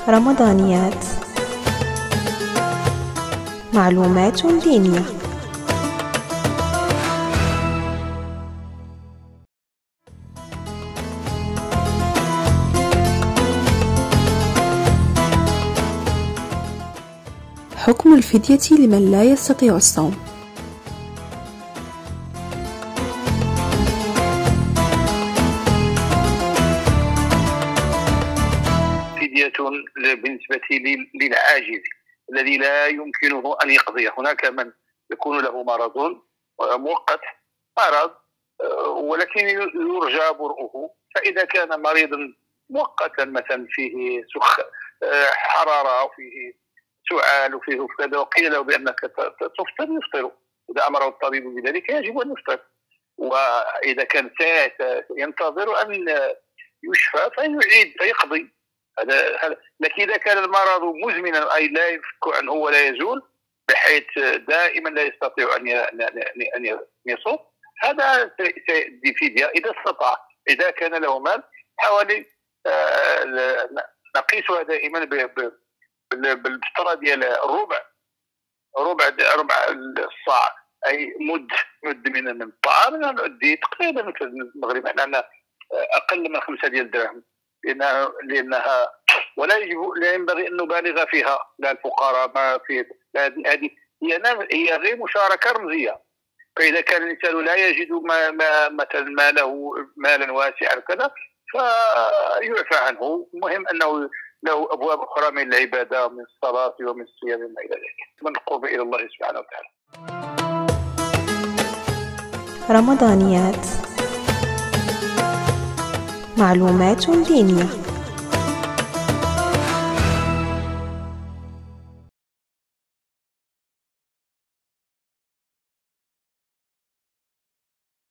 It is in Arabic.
رمضانيات. معلومات دينية. حكم الفدية لمن لا يستطيع الصوم. فدية بالنسبة للعاجز الذي لا يمكنه أن يقضي. هناك من يكون له مرض مؤقت، مرض ولكن يرجى برؤه، فإذا كان مريضا مؤقتا مثلا فيه حرارة وفيه سعال وفيه كذا وقيل له بأنك تفطر يفطر، إذا أمره الطبيب بذلك يجب أن يفطر، وإذا كان ينتظر أن يشفى فيعيد فيقضي. لكن إذا كان المرض مزمنا أي لا يفك عنه ولا يزول بحيث دائما لا يستطيع أن يصوم، هذا سيؤدي فدية إذا استطاع. إذا كان له مال حوالي نقيسها دائما بالفطرة ديال ربع الصاع، أي مد من الطعام نؤدي تقريبا مثل المغرب عندنا أقل من 5 ديال الدراهم، لأنها ولا ينبغي أن نبالغ فيها، لا الفقراء ما في هذه هي غير مشاركة رمزية. فإذا كان الإنسان لا يجد مثلا مالا واسعا كذا فيعفى عنه. المهم أنه له أبواب أخرى من العبادة ومن الصلاة ومن الصيام وما إلى ذلك، من القرب إلى الله سبحانه وتعالى. رمضانيات. معلومات دينية.